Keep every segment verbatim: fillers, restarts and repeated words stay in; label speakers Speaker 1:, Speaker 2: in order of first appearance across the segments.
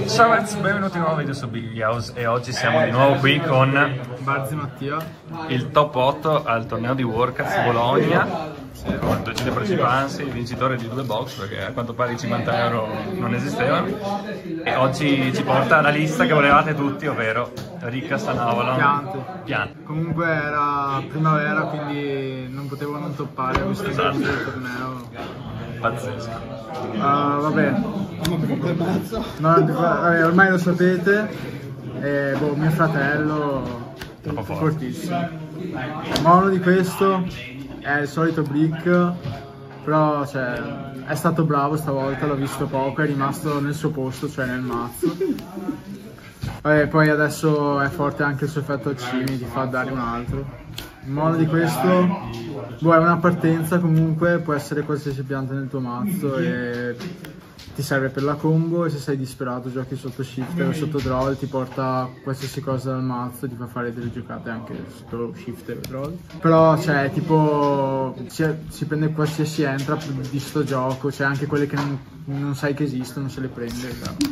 Speaker 1: Ciao ragazzi, benvenuti in un nuovo video su Big House e oggi siamo di nuovo qui con
Speaker 2: Barzi Mattia,
Speaker 1: il top otto al torneo di Warcraft Bologna con Docile Partecipanti, vincitore di due box perché a quanto pare i cinquanta euro non esistevano, e oggi ci porta la lista che volevate tutti, ovvero Ricca, Stanavolon,
Speaker 2: Piante.
Speaker 1: Piante.
Speaker 2: Comunque era primavera, quindi non potevo non toppare questo
Speaker 1: Esatto.
Speaker 2: del torneo.
Speaker 1: Pazzesco.
Speaker 2: Uh, vabbè. No, vabbè, ormai lo sapete, e, boh, mio fratello
Speaker 1: Troppo forte.
Speaker 2: fortissimo. Ma uno di questo è il solito Brick, però cioè, è stato bravo stavolta, l'ho visto poco, è rimasto nel suo posto, cioè nel mazzo. Vabbè, poi adesso è forte anche il suo effetto Alcimi, ti fa dare un altro. Il mono di questo, boh, è una partenza comunque, può essere qualsiasi pianta nel tuo mazzo e ti serve per la combo, e se sei disperato giochi sotto shifter o sotto draw, ti porta qualsiasi cosa dal mazzo, ti fa fare delle giocate anche sotto shifter o draw. Però cioè tipo si, si prende qualsiasi entrap di sto gioco, cioè anche quelle che non, non sai che esistono se le prende.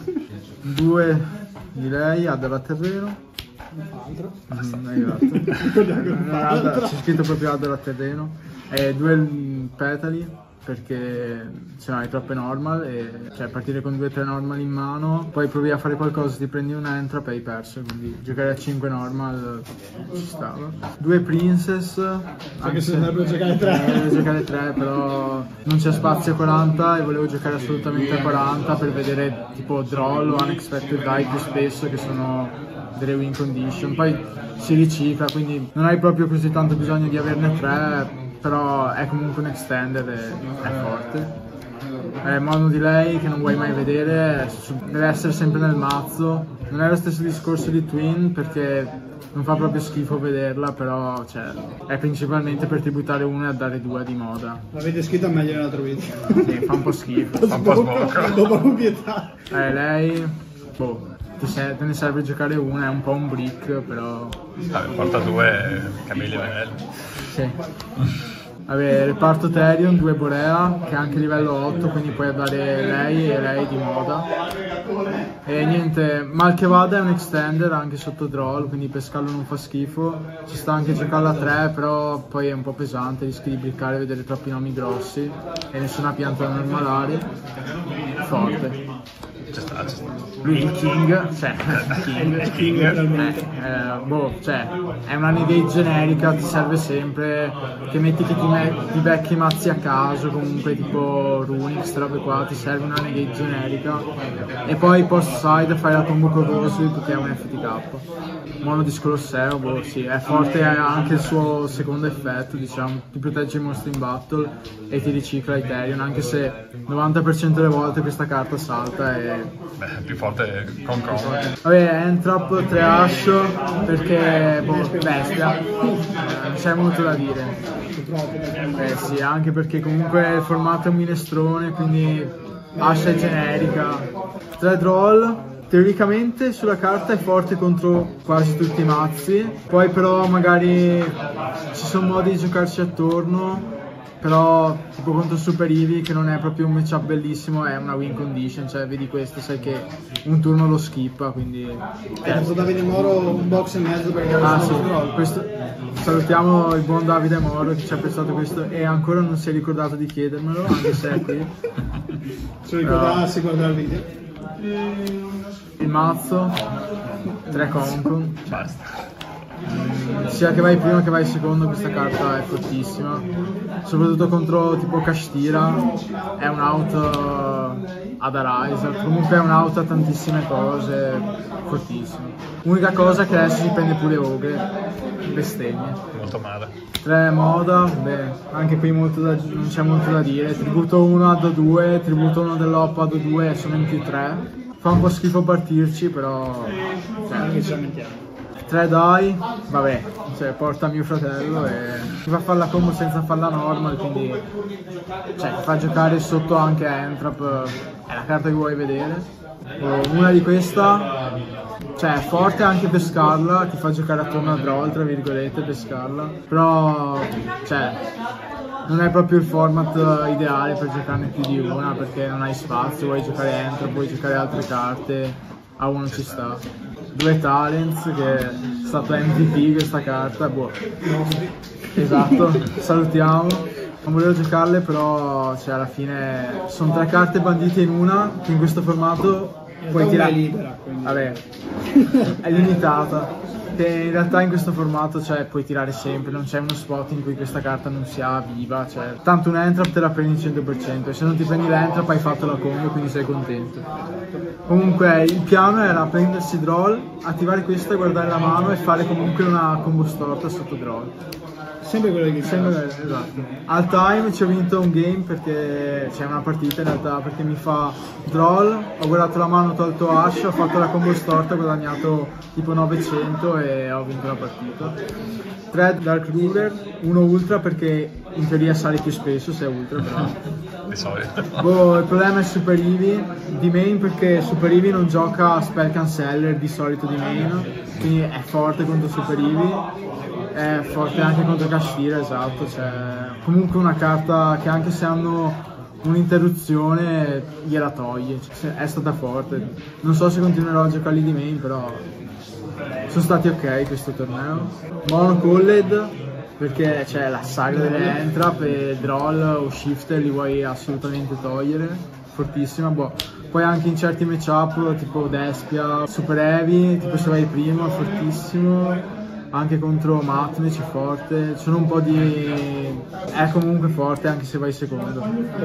Speaker 2: Due di lei, ha della terreno. Altro? Mm, c'è scritto proprio Adder a terreno, e due petali perché se no hai troppe normal, e cioè partire con due o tre normal in mano, poi provi a fare qualcosa, ti prendi un entrap e hai perso, quindi giocare a cinque normal ci stava. Due princess, anche se dovrebbero giocare tre, eh, giocare tre, però non c'è spazio a quaranta e volevo giocare assolutamente a quaranta per vedere tipo draw o unexpected die più spesso, che sono delle win condition. Poi si ricicla, quindi non hai proprio così tanto bisogno di averne tre, però è comunque un extender e è forte. È mono di lei che non vuoi mai vedere, deve essere sempre nel mazzo. Non è lo stesso discorso di Twin perché non fa proprio schifo vederla, però cioè, è principalmente per tributare uno e dare due di moda.
Speaker 3: L'avete scritta meglio nell'altro video.
Speaker 2: Sì, fa un po' schifo.
Speaker 1: Fa un po' sbocca.
Speaker 3: Dopo proprietà.
Speaker 2: Eh, lei, boh, te ne serve giocare una, è un po' un brick, però...
Speaker 1: Vabbè, porta due Camilli Venelli.
Speaker 2: Sì. Vabbè, reparto Therion, due Borea, che è anche livello otto, quindi puoi andare lei e lei di moda. E niente, mal che vada è un extender anche sotto draw, quindi pescarlo non fa schifo. Ci sta anche giocarla a tre, però poi è un po' pesante, rischi di briccare e vedere troppi nomi grossi e nessuna pianta da normalare. Forte.
Speaker 1: Ci sta, ci sta.
Speaker 2: Lui il king, cioè, king,
Speaker 1: Il king.
Speaker 2: eh, eh, boh, cioè, è una negate generica, ti serve sempre, che metti che ti, me ti becchi mazzi a caso, comunque tipo Runix, robe qua, ti serve una negate generica, e poi post side fai la combo con Rosewood che è un F T K. Mono di Scolosseo, boh, sì, è forte anche il suo secondo effetto, diciamo, ti protegge i mostri in battle e ti ricicla i Therion, anche se il novanta per cento delle volte questa carta salta e...
Speaker 1: Beh, più forte con con.
Speaker 2: Vabbè, Entrap, tre Ash, perché, boh, bestia, eh, non c'è molto da dire. Eh sì, anche perché comunque il formato è un minestrone, quindi Ash è generica. Tre Droll, teoricamente sulla carta è forte contro quasi tutti i mazzi, poi però magari ci sono modi di giocarci attorno. Però tipo contro Super Eevee, che non è proprio un matchup bellissimo, è una win condition, cioè vedi questo, sai che un turno lo skippa, quindi...
Speaker 3: Hai preso Davide Moro un box e mezzo perché
Speaker 2: Ah sì, questo... salutiamo il buon Davide Moro che ci ha prestato questo e ancora non si è ricordato di chiedermelo, anche se è qui.
Speaker 3: Se lo ricordassi, guarda il video.
Speaker 2: Il mazzo, tre Concon.
Speaker 1: Basta.
Speaker 2: Sia che vai primo che vai secondo questa carta è fortissima, soprattutto contro tipo Kashtira, è un out ad Arise, comunque è un out a tantissime cose, fortissimo. Unica cosa che adesso si prende pure Ogre, bestemmie.
Speaker 1: Molto male.
Speaker 2: tre Moda, beh, anche qui molto da, non c'è molto da dire, tributo uno ad O due, tributo uno dell'Op ad O due, sono in più tre, fa un po' schifo partirci, però... Cioè,
Speaker 3: ci lamentiamo.
Speaker 2: tre die, vabbè, cioè porta mio fratello e ti fa fare la combo senza farla normal, quindi cioè ti fa giocare sotto anche a Entrap, è la carta che vuoi vedere. Una di questa, cioè è forte anche pescarla, ti fa giocare attorno a draw, tra virgolette, pescarla, però cioè non è proprio il format ideale per giocarne più di una, perché non hai spazio, vuoi giocare Entrap, vuoi giocare altre carte. a uno ci sta. Due talents, che è stata M V P questa carta, boh. Esatto, salutiamo. Non volevo giocarle, però cioè, alla fine sono tre carte bandite in una, che in questo formato puoi tirare.
Speaker 3: È libera, quindi.
Speaker 2: Vabbè, è limitata. Che in realtà in questo formato cioè, puoi tirare sempre, non c'è uno spot in cui questa carta non sia viva, cioè, tanto un entrap te la prendi cento per cento, e se non ti prendi l'entrap hai fatto la combo, quindi sei contento. Comunque il piano era prendersi draw, attivare questa, guardare la mano e fare comunque una combo storta sotto draw.
Speaker 3: Sempre quello che
Speaker 2: Sempre, esatto. Al time ci ho vinto un game perché c'è una partita in realtà, perché mi fa draw, ho guardato la mano, ho tolto Ash, ho fatto la combo storta, ho guadagnato tipo novecento e ho vinto la partita. tre Dark Ruler, uno ultra perché in teoria sale più spesso se è ultra, però.
Speaker 1: Di solito.
Speaker 2: Boh, il problema è Super Eevee di main, perché Super Eevee non gioca Spell Canceller di solito di main, quindi è forte contro Super Eevee. È forte anche contro Kashtira, esatto, cioè, comunque una carta che anche se hanno un'interruzione gliela toglie, cioè, è stata forte. Non so se continuerò a giocarli di main, però sono stati ok questo torneo. Mono Colled, perché c'è la saga delle entrap e Droll o Shifter li vuoi assolutamente togliere, fortissima. Boh. Poi anche in certi matchup tipo Despia, Super Heavy, tipo se vai primo è fortissimo. Anche contro Matmech è forte, sono un po' di... è comunque forte anche se vai secondo.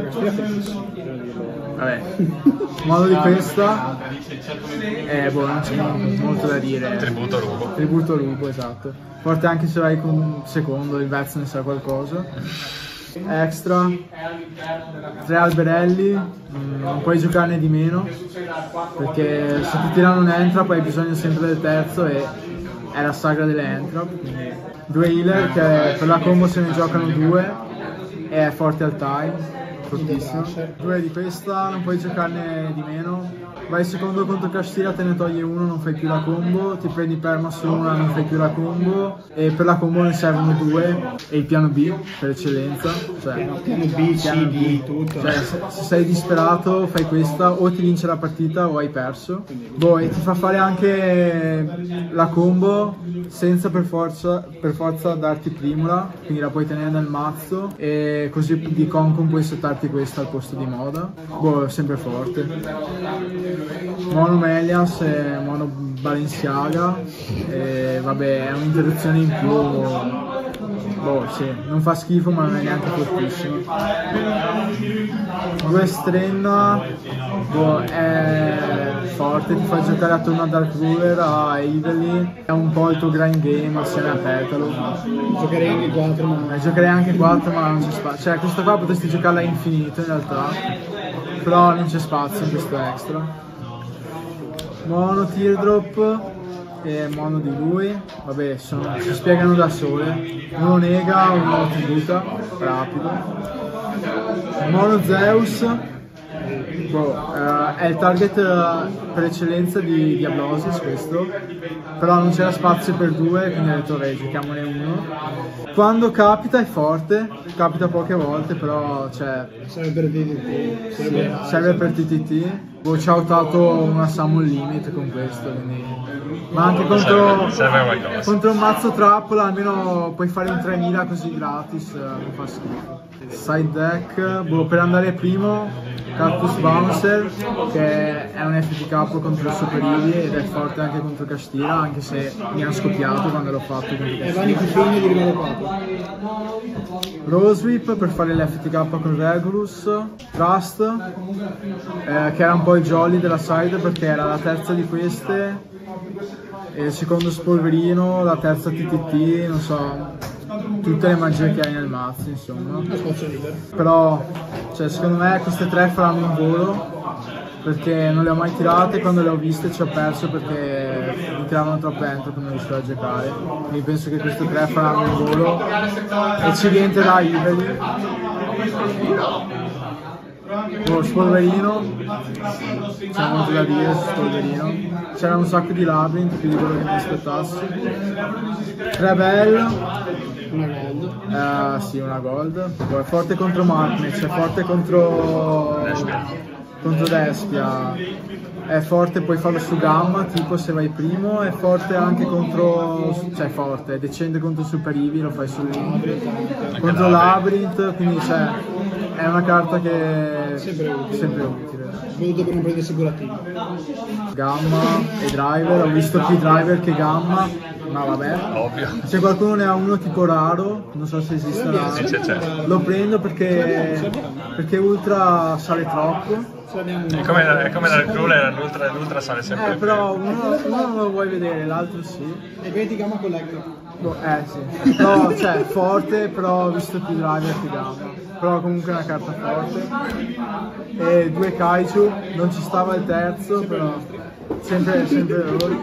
Speaker 2: Vabbè, modo di questa, eh, boh, non c'è molto da dire.
Speaker 1: Tributo Rubo.
Speaker 2: Tributo Rubo, esatto. Forte anche se vai con secondo, il Vez ne sa qualcosa. Extra, tre alberelli, mh, non puoi giocarne di meno, perché se ti tirano un entrap hai bisogno sempre del terzo e... è la sagra delle entrap, quindi due healer che per la combo se ne giocano due e è forte al time, fortissimo. Due di questa, non puoi giocarne di meno. Vai secondo contro Kashtira, te ne toglie uno, non fai più la combo, ti prendi perma su una, non fai più la combo, e per la combo ne servono due, e il piano B per eccellenza, cioè
Speaker 3: piano B, C, D, tutto.
Speaker 2: Cioè, se, se sei disperato fai questa, o ti vince la partita o hai perso. Boh, e ti fa fare anche la combo senza per forza, per forza darti Primula, quindi la puoi tenere nel mazzo, e così di Concom puoi settarti questa al posto di Moda. Boh, è sempre forte. Mono Melias e Mono Balenciaga, e vabbè, è un'interruzione in più, boh sì, non fa schifo ma non è neanche fortissimo. Due Strenna, boh, è forte, ti fa giocare attorno a Dark Ruler, a Evely, è un po' il tuo grind game assieme a Petalo.
Speaker 3: Giocherei anche quattro, ma...
Speaker 2: Eh, giocherei anche quattro ma non c'è spazio, cioè questa qua potresti giocarla infinito in realtà, però non c'è spazio in questo extra. Mono Teardrop e mono di lui, vabbè, sono, si spiegano da sole. Uno nega, uno tributa, rapido. Mono Zeus, boh, eh, è il target eh, per eccellenza di Diablosis questo, però non c'era spazio per due, quindi ho detto vabbè, giochiamone uno. Quando capita è forte, capita poche volte, però cioè,
Speaker 3: serve per T T T.
Speaker 2: Serve, serve per T T T. Boh, ci ha usato una summon limit con questo, quindi... ma anche contro,
Speaker 1: serve, serve
Speaker 2: contro un mazzo trappola almeno puoi fare un tremila così gratis, non fa schifo. Side deck, boh, per andare primo Cactus Bouncer, che è un F T K contro Super Eevee ed è forte anche contro Kashtira, anche se mi ha scoppiato quando l'ho fatto contro
Speaker 3: E vanno i più
Speaker 2: Kashtira.
Speaker 3: figli di livello quattro.
Speaker 2: Rosewhip per fare l'F T K con Regulus. Trust, eh, che era un po' il jolly della side perché era la terza di queste, e il secondo Spolverino, la terza T T T, non so, tutte le magie che hai nel mazzo, insomma. Però, cioè, secondo me queste tre faranno un volo, perché non le ho mai tirate, quando le ho viste ci ho perso perché mi tiravano troppo entro quando riuscivo a giocare. Quindi penso che queste tre faranno un volo e ci rientrerà Evely. Oh, Spolverino, c'è molto da dire su Spolverino. C'era un sacco di labyrinth, più di quello che mi aspettassi. Tre Bell,
Speaker 3: Una gold.
Speaker 2: eh, sì, una gold. Poi è forte contro Matmech, è forte contro contro Despia. è forte, puoi farlo su gamma, tipo se vai primo, è forte anche contro, cioè forte, è decente contro super Eevee, lo fai su Link, contro Labyrinth, quindi cioè, è una carta che è
Speaker 3: Sempre utile.
Speaker 2: sempre utile.
Speaker 3: Voluto per non prendersi curativi.
Speaker 2: Gamma e driver, ho visto più driver che gamma, ma vabbè.
Speaker 1: Ovvio.
Speaker 2: Se qualcuno ne ha uno tipo raro, non so se esiste
Speaker 1: Sì,
Speaker 2: raro,
Speaker 1: c'è, c'è.
Speaker 2: lo prendo perché, perché ultra sale troppo.
Speaker 3: Ce l'abbiamo
Speaker 1: È come, è come dal crueler, l'ultra, l'ultra sale sempre
Speaker 2: Eh,
Speaker 1: più.
Speaker 2: però uno, uno non lo vuoi vedere, l'altro sì.
Speaker 3: E vedi Gamma Collector.
Speaker 2: Boh, eh sì. Però, cioè, forte, però ho visto più driver che gamma. Però comunque è una carta forte. E due Kaiju, non ci stava il terzo, però sempre, sempre loro.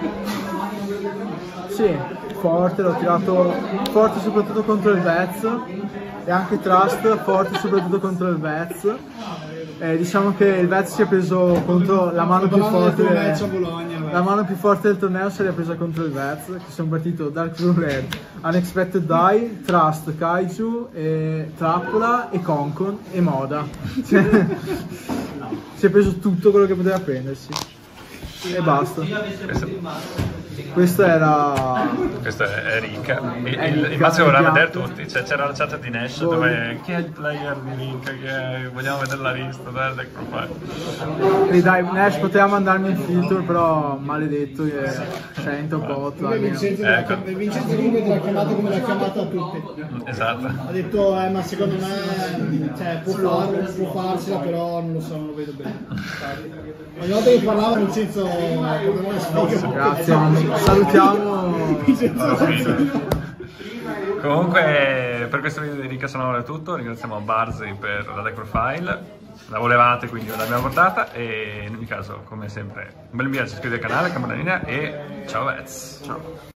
Speaker 2: Sì, forte, l'ho tirato forte soprattutto contro il Vez. E anche Trust, forte soprattutto contro il Vez. Eh, diciamo che il Vez si è preso contro la mano più forte
Speaker 3: del
Speaker 2: del,
Speaker 3: match a Bologna.
Speaker 2: la mano più forte del torneo se l'è presa contro il Vez, che sono partito Dark Blue Red, Unexpected Die, Trust, Kaiju, e Trappola e Concon e Moda. Cioè, si è preso tutto quello che poteva prendersi. E basta.
Speaker 1: Questo,
Speaker 2: Questo era...
Speaker 1: questo è, è Rinka. Il,
Speaker 2: È
Speaker 1: il, il
Speaker 2: Rinka,
Speaker 1: mazzo voleva
Speaker 2: in
Speaker 1: vedere
Speaker 2: piatto.
Speaker 1: tutti. Cioè, c'era la chat di Nash
Speaker 2: Boh.
Speaker 1: dove chi è il player di Rinka? Chi è? Vogliamo vedere la lista del deck profile.
Speaker 2: E dai, Nash poteva mandarmi il filtro, però maledetto che cento bot
Speaker 3: Comunque
Speaker 2: almeno.
Speaker 3: Vincenzo, te l'ha
Speaker 1: Ecco.
Speaker 3: chiam- Vincenzo comunque te l'ha chiamato come l'ha chiamata a tutti.
Speaker 1: Esatto.
Speaker 3: Ha detto, eh, ma secondo me cioè, può, farlo, può farsela, però non lo so, non lo vedo bene. Ogni volta che parlava Vincenzo proprio una sfiga.
Speaker 2: Grazie, salutiamo.
Speaker 1: Allora, finito. Comunque per questo video di Rinka Sonora è tutto, ringraziamo Barzi per la deck profile, la volevate quindi ve l'abbiamo portata e in ogni caso come sempre un bel mi piace, iscrivetevi al canale, campanellina e ciao Vez! Ciao!